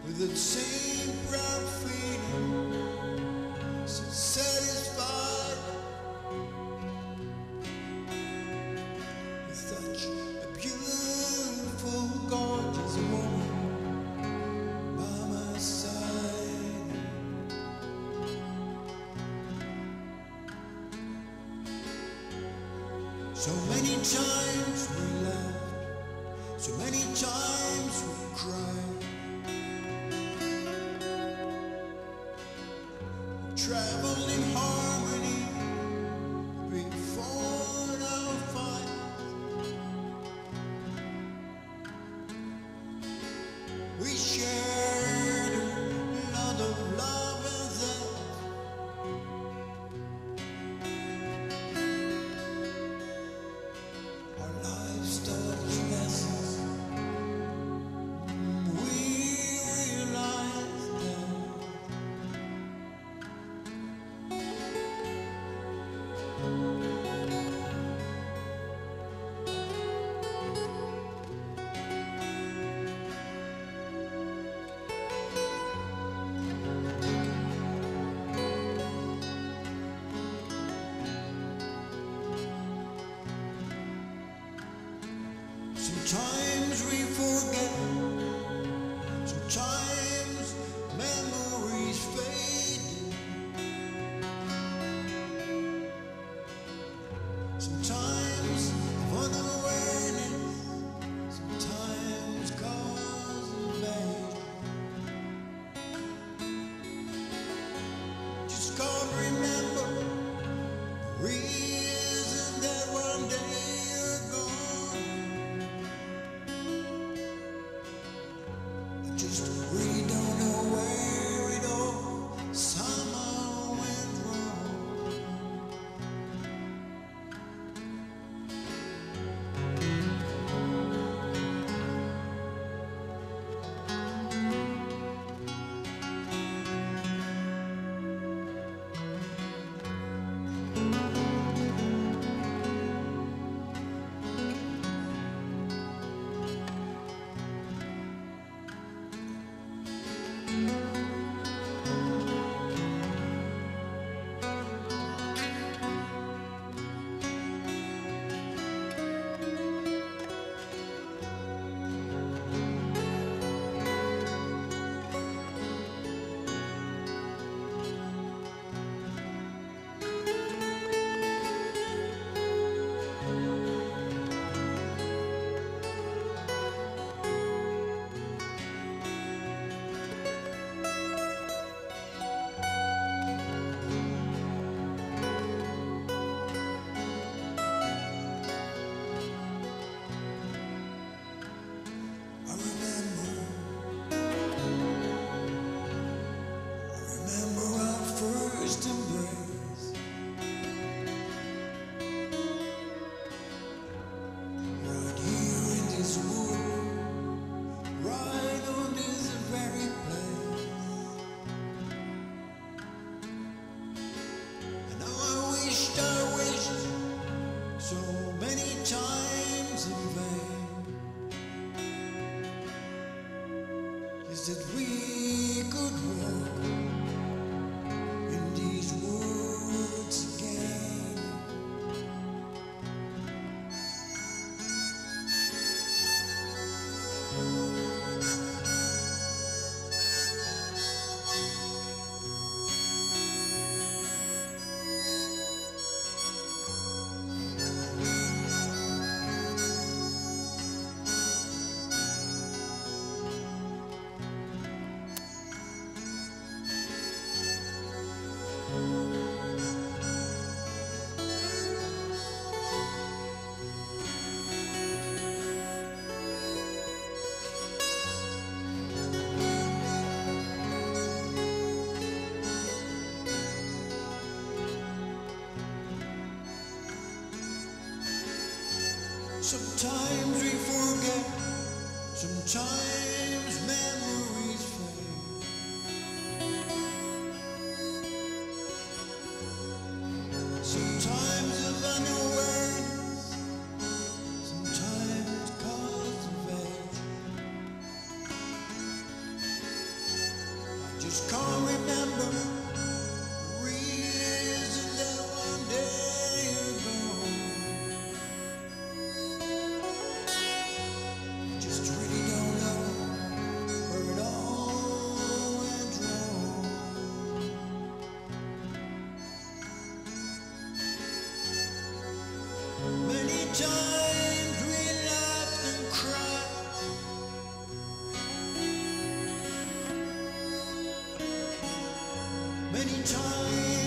with that same proud feeling, so satisfied with such a beautiful, gorgeous woman by my side. So many times we laughed, so many times we cried, traveled in harmony before our fight. We shared a lot of love and that. Our lives taught us lessons. We realized that sometimes we forget, sometimes memories fade, sometimes unawareness, sometimes cause invasion. Just can't remember the reason that one day you're gone. Just really don't know where it all somehow went wrong. I remember our first embrace, right here in this wood, right on this very place. And now I wished so many times in vain, is that we could walk in these woods again. Sometimes we forget, sometimes memories fade. Sometimes of unawareness, sometimes cause of age. just can't remember the reason that one day ago. Just really don't know where it all went wrong. Many times we laughed and cried. Many times